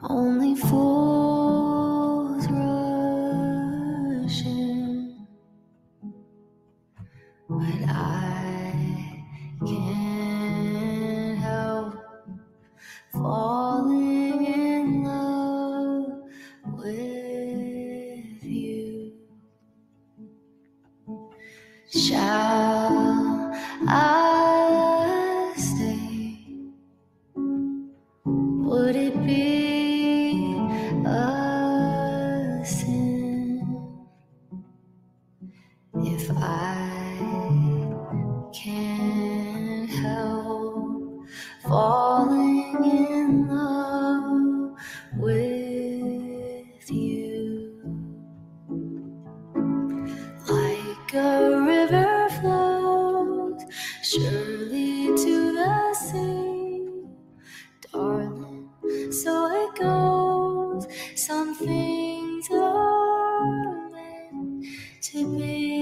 Only fools rush in, but I can't help falling in love with you. Shall I stay? Would it be a sin if I can't help falling in love with you? Like a river flows surely to the sea, darling, so it goes. Some things are meant to be.